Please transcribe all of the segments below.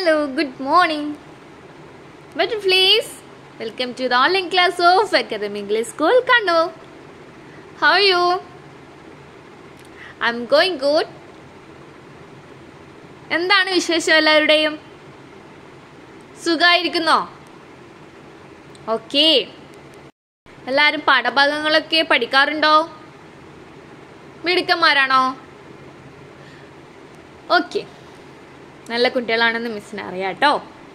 Hello, good morning. Butterflies, welcome to the online class of Academy English School, Kannur. How are you? I'm going good. എന്താണ് വിശേഷം എല്ലാവരുടെയും? സുഖായിരിക്കുന്നോ? Okay. എല്ലാവരും പാഠഭാഗങ്ങളൊക്കെ പഠിക്കാറുണ്ടോ? മിടുക്കന്മാരാണോ? Okay, നല്ല കുട്ടികളാണെന്ന് മിസ്സിന് അറിയാം കേട്ടോ.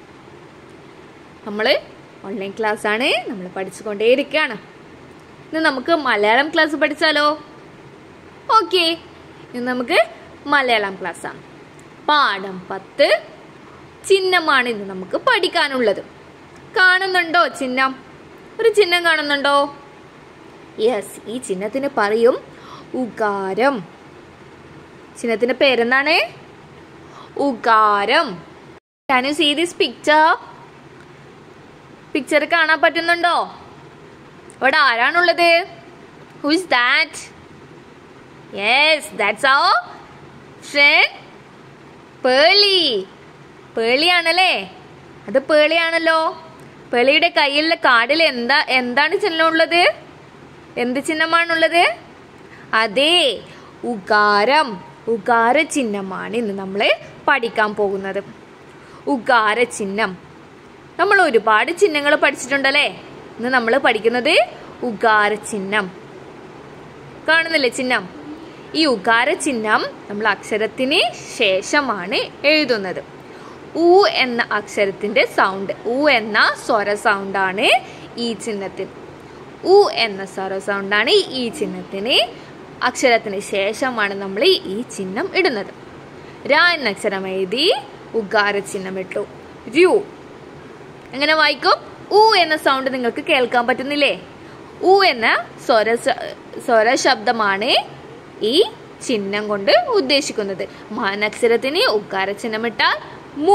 നമ്മൾ ഓൺലൈൻ ക്ലാസ് ആണ്, നമ്മൾ പഠിച്ചുകൊണ്ടേയിരിക്കുകയാണ്. ഇന്ന് നമുക്ക് മലയാളം ക്ലാസ് പഠിച്ചാലോ? ഓക്കെ, ഇന്ന് നമുക്ക് മലയാളം ക്ലാസ് ആണ്. പാഠം 10 ചിഹ്നമാണ് ഇന്ന് നമുക്ക് പഠിക്കാനുള്ളത്. കാണുന്നുണ്ടോ ചിഹ്നം? ഒരു ചിഹ്നം കാണുന്നുണ്ടോ? യെസ്, ഈ ചിഹ്നത്തിന് പറയും ഉകാരം. ചിഹ്നത്തിന്റെ പേരെന്താണ്? ഉകാരം. Can you see this picture? Picture കാണാൻ പറ്റുന്നുണ്ടോ? ഇവിടെ ആരാണുള്ളത്? Who is that? Yes, that's our friend Pearle. പേളിയാണല്ലേ? അത് പേളിയാണല്ലോ. പേളിയുടെ കയ്യിലുള്ള കാർഡിൽ എന്താണ് ചിഹ്നമുള്ളത്? എന്ത് ചിഹ്നമാണുള്ളത്? അതെ, ഉകാരം. ഉകാര ചിഹ്നമാണ് ഇന്ന് നമ്മൾ പഠിക്കാൻ പോകുന്നത്. ഉകാര ചിഹ്നം. നമ്മൾ ഒരുപാട് ചിഹ്നങ്ങൾ പഠിച്ചിട്ടുണ്ടല്ലേ? ഇന്ന് നമ്മൾ പഠിക്കുന്നത് ഉകാര ചിഹ്നം. കാണുന്നില്ലേ ചിഹ്നം? ഈ ഉകാര ചിഹ്നം നമ്മൾ അക്ഷരത്തിന് ശേഷമാണ് എഴുതുന്നത്. ഉ എന്ന അക്ഷരത്തിന്റെ സൗണ്ട്, ഉ എന്ന സ്വര സൗണ്ടാണ് ഈ ചിഹ്നത്തിന്. ഉ എന്ന സ്വര സൗണ്ടാണ് ഈ ചിഹ്നത്തിന്. അക്ഷരത്തിന് ശേഷമാണ് നമ്മൾ ഈ ചിഹ്നം ഇടുന്നത്. ര എന്ന അക്ഷരം എഴുതി ഉകാര ചിഹ്നം ഇട്ടു. രു എങ്ങനെ വായിക്കും? ഉ എന്ന സൗണ്ട് നിങ്ങൾക്ക് കേൾക്കാൻ പറ്റുന്നില്ലേ? ഉ എന്ന സ്വര ശബ്ദമാണ് ഈ ചിഹ്നം കൊണ്ട് ഉദ്ദേശിക്കുന്നത്. മാനക്ഷരത്തിന് ഉകാര ചിഹ്നമിട്ടാൽ മു,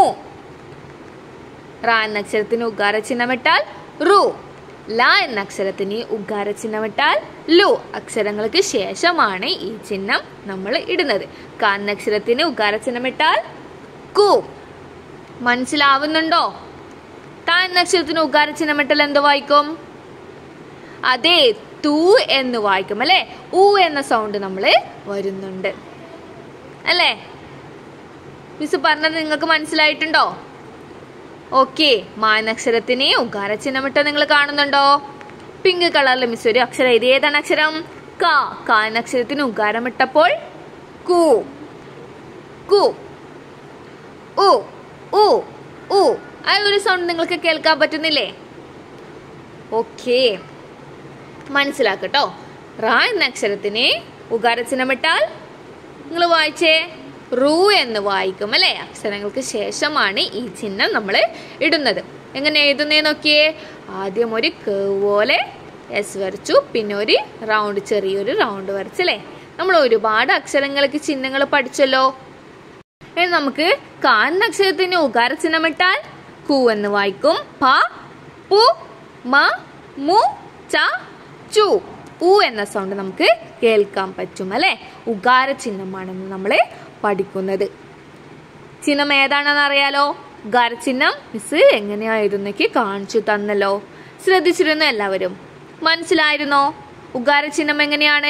റ എന്ന അക്ഷരത്തിന് ഉകാര ചിഹ്നമിട്ടാൽ റു, ല എന്ന അക്ഷരത്തിന് ഉകാര ചിഹ്നമിട്ടാൽ ലു. അക്ഷരങ്ങൾക്ക് ശേഷമാണ് ഈ ചിഹ്നം നമ്മൾ ഇടുന്നത്. ക എന്ന അക്ഷരത്തിന് ഉകാര ചിഹ്നമിട്ടാൽ കു. മനസ്സിലാവുന്നുണ്ടോ? ത എന്ന അക്ഷരത്തിന് ഉകാര ചിഹ്നമിട്ടാൽ എന്ത് വായിക്കും? അതെ, തു എന്ന് വായിക്കും അല്ലെ? ഉ എന്ന സൗണ്ട് നമ്മൾ വരുന്നുണ്ട് അല്ലേ? മിസ് പറഞ്ഞത് നിങ്ങൾക്ക് മനസ്സിലായിട്ടുണ്ടോ? ഓക്കെ, മാനക്ഷരത്തിന് ഉകാര ചിഹ്നമിട്ട നിങ്ങൾ കാണുന്നുണ്ടോ? പിങ്ക് കളറിൽ മിസ് ഒരു അക്ഷരം എഴുതി. ഏതാണ് അക്ഷരം? ക. ക എന്ന അക്ഷരത്തിന് ഉകാരമിട്ടപ്പോൾ കു. കു. ഉ ഉ ഉ. ആ ഒരു സൗണ്ട് നിങ്ങൾക്ക് കേൾക്കാൻ പറ്റുന്നില്ലേ? ഓക്കെ, മനസ്സിലാക്കട്ടോ. റ എന്ന അക്ഷരത്തിന് ഉകാര ചിഹ്നമിട്ടാൽ നിങ്ങൾ വായിച്ചേ റു എന്ന് വായിക്കും അല്ലെ? അക്ഷരങ്ങൾക്ക് ശേഷമാണ് ഈ ചിഹ്നം നമ്മൾ ഇടുന്നത്. എങ്ങനെ എഴുതുന്നേ നോക്കിയേ. ആദ്യം ഒരു കേവ് പോലെ എസ് വരച്ചു, പിന്നെ ഒരു റൗണ്ട്, ചെറിയൊരു റൗണ്ട് വരച്ചല്ലേ? നമ്മൾ ഒരുപാട് അക്ഷരങ്ങൾക്ക് ചിഹ്നങ്ങൾ പഠിച്ചല്ലോ. ഇനി നമുക്ക് ക എന്ന അക്ഷരത്തിന് ഉകാര ചിഹ്നമിട്ടാൽ കു എന്ന് വായിക്കും. പ, പു, മ, മു, ച, ചു. ഉ എന്ന സൗണ്ട് നമുക്ക് കേൾക്കാൻ പറ്റും അല്ലെ? ഉകാര ചിഹ്നമാണെന്ന് നമ്മൾ പഠിക്കുന്നത്. ചിഹ്നം ഏതാണെന്ന് അറിയാലോ? ഉകാര ചിഹ്നം മിസ് എങ്ങനെയായിരുന്നൊക്കെ കാണിച്ചു തന്നല്ലോ. ശ്രദ്ധിച്ചിരുന്നു എല്ലാവരും? മനസ്സിലായിരുന്നോ ഉകാര ചിഹ്നം എങ്ങനെയാണ്?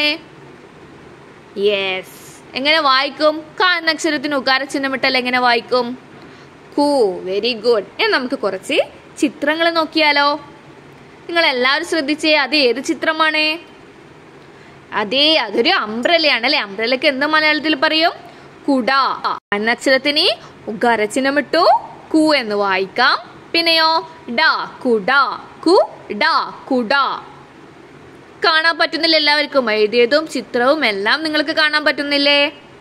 യെസ്. എങ്ങനെ വായിക്കും? ക എന്ന അക്ഷരത്തിന് ഉകാര ചിഹ്നം ഇട്ടാൽ എങ്ങനെ വായിക്കും? കു. Very good. നമുക്ക് കുറച്ച് ചിത്രങ്ങൾ നോക്കിയാലോ? നിങ്ങൾ എല്ലാവരും ശ്രദ്ധിച്ചേ. അത് ഏത് ചിത്രമാണ്? അതെ, അതൊരു അംബ്രലയാണ് അല്ലെ? അംബ്രലക്ക് എന്ത് മലയാളത്തിൽ പറയും? കുട. എന്ന അക്ഷരത്തിന് ഉകാര ചിഹ്നമിട്ടു, കു എന്ന് വായിക്കാം. പിന്നെയോ ഡ, കുട. കു ഡ, കുട. കാണാൻ പറ്റുന്നില്ല എല്ലാവർക്കും? എഴുതിയതും ചിത്രവും എല്ലാം നിങ്ങൾക്ക് കാണാൻ പറ്റുന്നില്ലേ?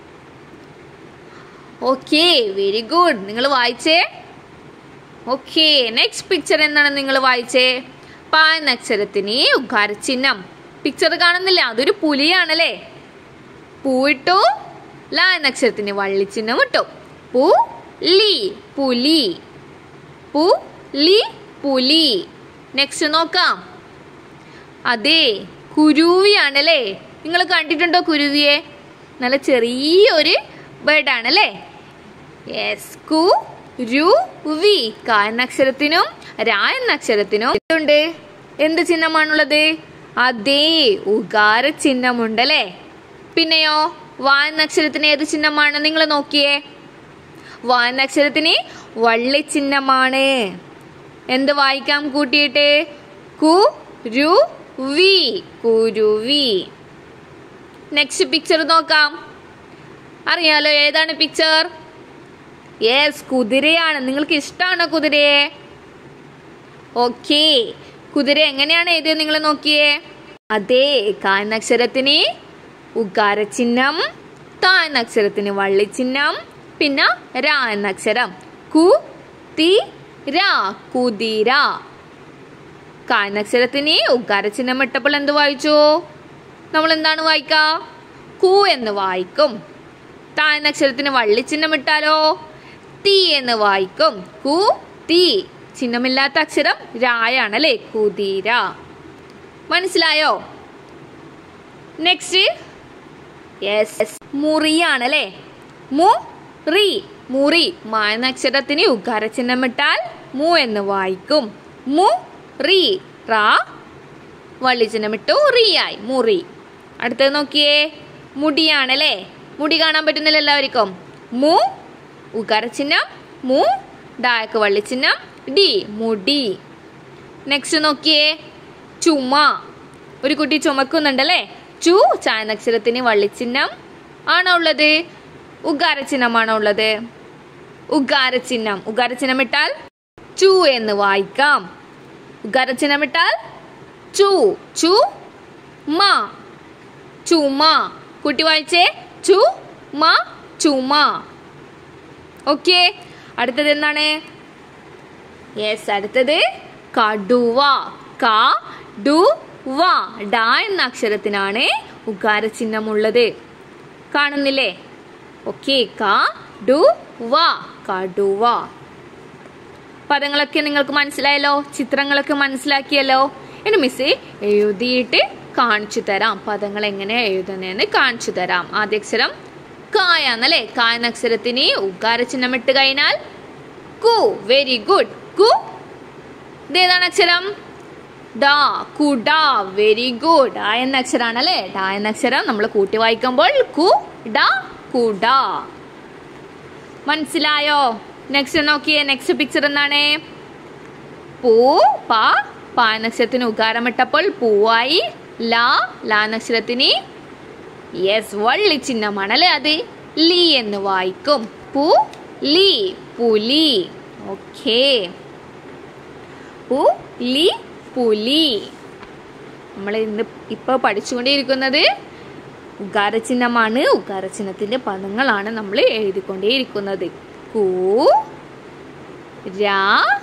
Okay, very good. നിങ്ങൾ വായിച്ചേ. ഓക്കെ, നെക്സ്റ്റ് പിക്ചർ എന്താണ് നിങ്ങൾ വായിച്ചേ? പ എന്ന അക്ഷരത്തിന് ഉകാര ചിഹ്നം. പിക്ചർ കാണുന്നില്ല? അതൊരു പുലിയാണല്ലേ? പൂവിട്ടു. ല എന്ന അക്ഷരത്തിന് വള്ളിച്ചിഹ്നം ഇട്ടു. പു ലി, പുലി. പു ലി, പുലി. നെക്സ്റ്റ് നോക്കാം. അതെ, കുരുവിയാണല്ലേ? നിങ്ങൾ കണ്ടിട്ടുണ്ടോ കുരുവിയെ? നല്ല ചെറിയൊരു ബേർഡ് ആണല്ലേ? യെസ്, കു രു വി. ക എന്ന അക്ഷരത്തിനും രാ എന്ന അക്ഷരത്തിനും ഉണ്ട്. എന്ത് ചിഹ്നമാണുള്ളത്? അതേ, ഉകാര ചിഹ്നമുണ്ട് അല്ലേ. പിന്നെയോ വാ എന്ന അക്ഷരത്തിന് ഏത് ചിഹ്നമാണ്? നിങ്ങൾ നോക്കിയേ. വാ എന്ന അക്ഷരത്തിന് വള്ളി ചിഹ്നമാണ്. എന്ത് വായിക്കാം കൂട്ടിയിട്ട്? കു രു വി, കുരുവി. നെക്സ്റ്റ് പിക്ചർ നോക്കാം. അറിയാലോ ഏതാണ് പിക്ചർ? യെസ്, കുതിരയാണ്. നിങ്ങൾക്ക് ഇഷ്ടമാണോ കുതിരയെ? ഓക്കെ, കുതിര എങ്ങനെയാണ് എഴുതിയത് നിങ്ങൾ നോക്കിയേ. അതേ, ക എന്ന അക്ഷരത്തിന് ഉകാര ചിഹ്നം, ത എന്ന അക്ഷരത്തിന് വള്ളി ചിഹ്നം, പിന്നെ രാ എന്ന അക്ഷരം. കു തി രാ, കുതിര. ക എന്ന അക്ഷരത്തിന് ഉകാര ചിഹ്നം ഇട്ടപ്പോൾ എന്ത് വായിച്ചു? നമ്മൾ എന്താണ് വായിക്ക? കു എന്ന് വായിക്കും. ത എന്ന അക്ഷരത്തിന് വള്ളി ചിഹ്നം ഇട്ടാലോ? തി എന്ന് വായിക്കും. കു തി. ചിഹ്നമില്ലാത്ത അക്ഷരം രായാണ് അല്ലെ, കുതിര. മനസ്സിലായോ? നെക്സ്റ്റ് യെസ്, മുറിയാണ് അല്ലെ. മുറി, മുറി. മ എന്ന അക്ഷരത്തിന് ഉകാര ചിഹ്നം ഇട്ടാൽ മു എന്ന് വായിക്കും. മുറി. റാ വള്ളി ചിഹ്നം ഇട്ടു, റിയായി, മുറി. അടുത്തത് നോക്കിയേ, മുടിയാണ് അല്ലെ. മുടി കാണാൻ പറ്റുന്നില്ല എല്ലാവർക്കും? മു ഉകാര ചിഹ്നം, മു ഡായക്ക് വള്ളി ചിഹ്നം, ഡി, മുടി. നെക്സ്റ്റ് നോക്കിയേ, ചുമ. ഒരു കുട്ടി ചുമക്കുന്നുണ്ടല്ലേ. ചു ച എന്ന അക്ഷരത്തിന് വള്ളി ചിഹ്നം ആണോ ഉള്ളത്? ഉകാര ചിഹ്നമാണോ ഉള്ളത്? ഉകാര ചിഹ്നം. ഉകാര ചിഹ്നം ഇട്ടാൽ ചു എന്ന് വായിക്കാം. ഉകാര ചിഹ്നം ഇട്ടാൽ ചു, ചു മ, ചുമ. കുട്ടി വായിച്ചേ, ചു മ, ചുമ. ഓക്കെ, അടുത്തത് എന്താണ്? യെസ്, അടുത്തത് കടുവ. ക ഡു വ. ഡ എന്ന അക്ഷരത്തിനാണ് ഉകാര ചിഹ്നമുള്ളത്. കാണുന്നില്ലേ? ഓക്കെ, ക ഡു വ, കടുവ. പദങ്ങളൊക്കെ നിങ്ങൾക്ക് മനസ്സിലായല്ലോ, ചിത്രങ്ങളൊക്കെ മനസ്സിലാക്കിയല്ലോ. ഇനി മിസ് എഴുതിയിട്ട് കാണിച്ചു തരാം. പദങ്ങൾ എങ്ങനെ എഴുതുന്നതെന്ന് കാണിച്ചു തരാം. ആദ്യ അക്ഷരം കായാന്നല്ലേ. ക എന്ന അക്ഷരത്തിന് ഉകാര ചിഹ്നം ഇട്ട് കഴിഞ്ഞാൽ കു. Very good. കു. ഇതേതാണ് അക്ഷരം? ഡ, കുട. Very good. ഡ എന്ന അക്ഷരാണ് അല്ലെ. ഡ എന്ന അക്ഷരം നമ്മൾ കൂട്ടി വായിക്കുമ്പോൾ കു ഡ, കുട. മനസ്സിലായോ? നെക്സ്റ്റ് നോക്കിയേ. നെക്സ്റ്റ് പിക്ചർ എന്താണ്? പൂ. പ. പ എന്ന അക്ഷരത്തിന് ഉകാരം ഇട്ടപ്പോൾ പൂവായി. ല. ല എന്ന അക്ഷരത്തിന് യെസ് വള്ളി ചിഹ്നമാണ് അല്ലെ. അത് ലി എന്ന് വായിക്കും. പു ലി, പുലി. ഓക്കെ, പുലി, പുലി. നമ്മൾ ഇപ്പൊ പഠിച്ചുകൊണ്ടേയിരിക്കുന്നത് ഉകാര ചിഹ്നമാണ്. ഉകാര ചിഹ്നത്തിന്റെ പദങ്ങളാണ് നമ്മൾ എഴുതിക്കൊണ്ടേയിരിക്കുന്നത്. കു രാ,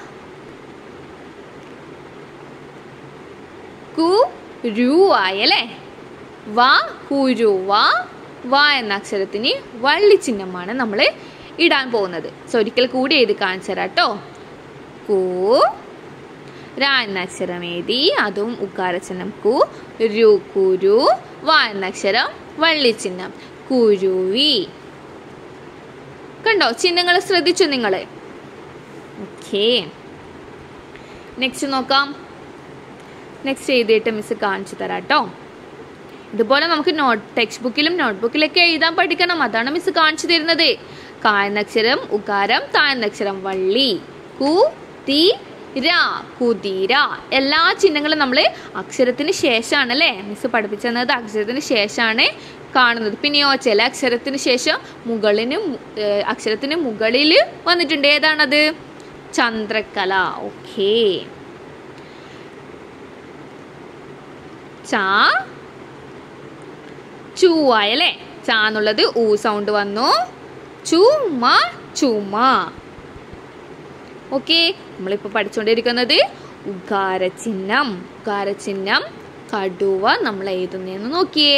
കു രു ആയല്ലേ. വ, കുരുവ. വ എന്ന അക്ഷരത്തിന് വള്ളി ചിഹ്നമാണ് നമ്മൾ ഇടാൻ പോകുന്നത്. സോ ഒരിക്കൽ കൂടി എഴുതി കാണിച്ചു തരാം കേട്ടോ. കു. ര എന്ന അക്ഷരം എഴുതി, അതും ഉകാര ചിഹ്നം. കു രു, കുരു. വ എന്ന അക്ഷരം വള്ളി ചിഹ്നം, കുരുവി. കണ്ടോ? ചിഹ്നങ്ങൾ ശ്രദ്ധിച്ചു നിങ്ങൾ? ഓക്കെ, നെക്സ്റ്റ് നോക്കാം. നെക്സ്റ്റ് എഴുതിയിട്ട് മിസ് കാണിച്ചു തരാം കേട്ടോ. ഇതുപോലെ നമുക്ക് ടെക്സ്റ്റ് ബുക്കിലും നോട്ട്ബുക്കിലൊക്കെ എഴുതാൻ പഠിക്കണം. അതാണ് മിസ് കാണിച്ചു തരുന്നത്. ക എന്ന അക്ഷരം ഉകാരം, ത എന്ന അക്ഷരം വള്ളി. കു തി രാ, കുതിര. എല്ലാ ചിഹ്നങ്ങളും നമ്മൾ അക്ഷരത്തിന് ശേഷമാണ് അല്ലേ മിസ് പഠിപ്പിച്ചു തന്നത്. അക്ഷരത്തിന് ശേഷമാണ് കാണുന്നത്. പിന്നെയോ ചില അക്ഷരത്തിന് ശേഷം അക്ഷരത്തിന് മുകളിൽ വന്നിട്ടുണ്ട്. ഏതാണത്? ചന്ദ്രക്കല. ഓക്കെ, ച ചൂവായല്ലേ. ച എന്നുള്ളത് ഊ സൗണ്ട് വന്നു. ചുമ, ചുമ. ഓക്കെ, നമ്മളിപ്പോ പഠിച്ചുകൊണ്ടിരിക്കുന്നത് ഉകാര ചിഹ്നം. ഉകാര ചിഹ്നം കടുവ നമ്മൾ എഴുതുന്നതെന്ന് നോക്കിയേ.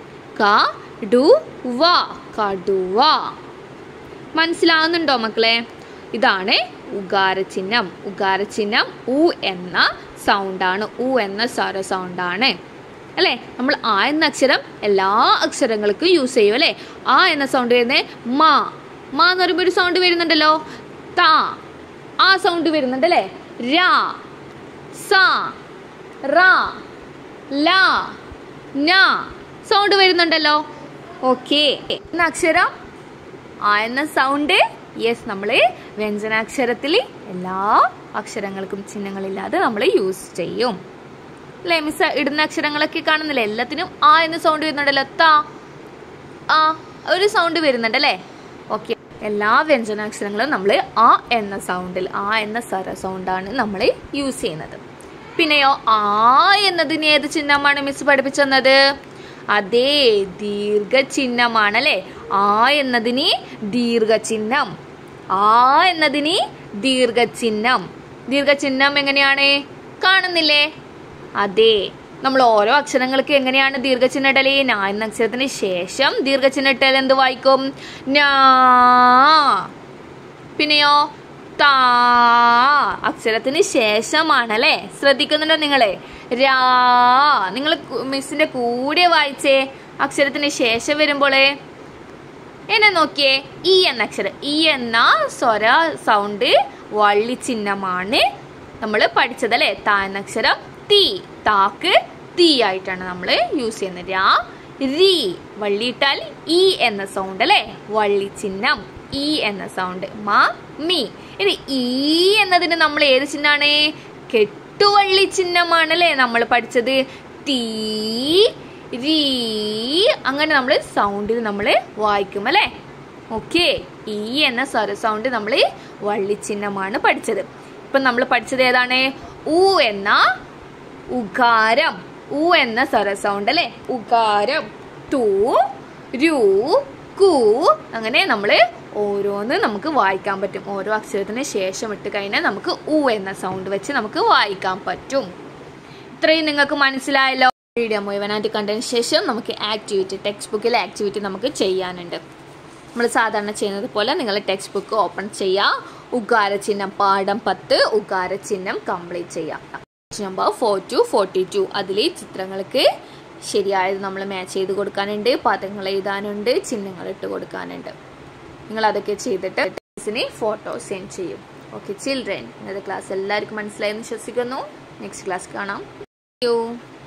കടുവ, കടുവ. മനസ്സിലാവുന്നുണ്ടോ മക്കളെ? ഇതാണ് ഉകാര ചിഹ്നം. ഉകാര ചിഹ്നം ഉ എന്ന സൗണ്ടാണ്. ഉ എന്ന സ്വര സൗണ്ടാണ് അല്ലേ. നമ്മൾ ആ എന്ന അക്ഷരം എല്ലാ അക്ഷരങ്ങൾക്കും യൂസ് ചെയ്യും അല്ലേ. ആ എന്ന സൗണ്ട് വരുന്നത് മാ. മാ എന്ന് പറയുമ്പോൾ ഒരു സൗണ്ട് വരുന്നുണ്ടല്ലോ. ത താ, ആ സൗണ്ട് വരുന്നുണ്ട് അല്ലേ. രാ, സാ, റാ, ലാ, നാ സൗണ്ട് വരുന്നുണ്ടല്ലോ. ഓക്കെ, അക്ഷരം ആ എന്ന സൗണ്ട് യെസ് നമ്മൾ വ്യഞ്ജനാക്ഷരത്തിൽ എല്ലാ അക്ഷരങ്ങൾക്കും ചിഹ്നങ്ങളില്ലാതെ നമ്മൾ യൂസ് ചെയ്യും അല്ലേ. മിസ് ഇടുന്ന അക്ഷരങ്ങളൊക്കെ കാണുന്നില്ലേ, എല്ലാത്തിനും ആ എന്ന സൗണ്ട് വരുന്നുണ്ടല്ലോ. താ, ആ ഒരു സൗണ്ട് വരുന്നുണ്ട് അല്ലേ. ഓക്കെ, എല്ലാ വ്യഞ്ജനാക്ഷരങ്ങളും നമ്മൾ ആ എന്ന സൗണ്ടിൽ, ആ എന്ന സ്വര സൗണ്ടാണ് നമ്മൾ യൂസ് ചെയ്യുന്നത്. പിന്നെയോ ആ എന്നതിന് ഏത് ചിഹ്നമാണ് മിസ് പഠിപ്പിച്ചു തന്നത്? അതേ, ദീർഘചിഹ്നമാണ് അല്ലെ. ആ എന്നതിന് ദീർഘചിഹ്നം, ആ എന്നതിന് ദീർഘചിഹ്നം. ദീർഘചിഹ്നം എങ്ങനെയാണ് കാണുന്നില്ലേ? അതെ, നമ്മൾ ഓരോ അക്ഷരങ്ങൾക്ക് എങ്ങനെയാണ് ദീർഘചിഹ്നം ഇടല്? നാ എന്ന അക്ഷരത്തിന് ശേഷം ദീർഘചിഹ്നം ഇട്ടാൽ എന്ത് വായിക്കും? നാ. പിന്നെയോ താ അക്ഷരത്തിന് ശേഷമാണ് അല്ലെ. ശ്രദ്ധിക്കുന്നുണ്ടോ നിങ്ങള്? രാ, നിങ്ങൾ മിസ്സിന്റെ കൂടെ വായിച്ചേ. അക്ഷരത്തിന് ശേഷം വരുമ്പോളേ എന്നെ നോക്കിയേ, ഈ എന്ന അക്ഷരം, ഈ എന്ന സ്വര സൗണ്ട് വള്ളി ചിഹ്നമാണ് നമ്മൾ പഠിച്ചത് അല്ലെ. താ എന്ന അക്ഷരം തീ, താക്ക് തീ ആയിട്ടാണ് നമ്മൾ യൂസ് ചെയ്യുന്നത്. രാ, രീ വള്ളിയിട്ടാൽ ഈ എന്ന സൗണ്ട് അല്ലെ, വള്ളി ചിഹ്നം, ഈ എന്ന സൗണ്ട്. മാ, മീ. ഇനി ഈ എന്നതിന് നമ്മൾ ഏത് ചിഹ്നമാണ്? കെട്ടുവള്ളി ചിഹ്നമാണ് അല്ലെ നമ്മൾ പഠിച്ചത്. തീ, രീ അങ്ങനെ നമ്മൾ സൗണ്ടിൽ നമ്മൾ വായിക്കും അല്ലെ. ഓക്കെ, ഈ എന്ന സ്വര സൗണ്ട് നമ്മൾ വള്ളിച്ചിഹ്നമാണ് പഠിച്ചത്. ഇപ്പൊ നമ്മൾ പഠിച്ചത് ഏതാണ്? ഉ എന്ന ഉകാരം, ഉ എന്ന സ്വര സൗണ്ട് അല്ലെ. ഉകാരം, തു, രു, കു അങ്ങനെ നമ്മൾ ഓരോന്ന് നമുക്ക് വായിക്കാൻ പറ്റും. ഓരോ അക്ഷരത്തിന് ശേഷം ഇട്ട് കഴിഞ്ഞാൽ നമുക്ക് ഉ എന്ന സൗണ്ട് വെച്ച് നമുക്ക് വായിക്കാൻ പറ്റും. ഇത്രയും നിങ്ങൾക്ക് മനസ്സിലായല്ലോ. വീഡിയോ മുഴുവനായിട്ട് കണ്ടതിന് ശേഷം നമുക്ക് ആക്ടിവിറ്റി, ടെക്സ്റ്റ് ബുക്കിലെ ആക്ടിവിറ്റി നമുക്ക് ചെയ്യാനുണ്ട്. നമ്മൾ സാധാരണ ചെയ്യുന്നത് പോലെ നിങ്ങൾ ടെക്സ്റ്റ് ബുക്ക് ഓപ്പൺ ചെയ്യുക. ഉകാര ചിഹ്നം പാഠം 10 ഉകാര ചിഹ്നം കംപ്ലീറ്റ് ചെയ്യാം. നമ്പർ 4 to 42 അതിൽ ചിത്രങ്ങൾക്ക് ശരിയായത് നമ്മൾ മാച്ച് ചെയ്ത് കൊടുക്കാനുണ്ട്, പദങ്ങൾ എഴുതാനുണ്ട്, ചിഹ്നങ്ങൾ ഇട്ട് കൊടുക്കാനുണ്ട്. നിങ്ങൾ അതൊക്കെ ചെയ്തിട്ട് ടീച്ചേഴ്സിന് ഫോട്ടോ സെൻഡ് ചെയ്യും. ഓക്കെ ചിൽഡ്രൻ, ഇന്നത്തെ ക്ലാസ് എല്ലാവർക്കും മനസ്സിലായെന്ന് വിശ്വസിക്കുന്നു. നെക്സ്റ്റ് ക്ലാസ് കാണാം. Thank U.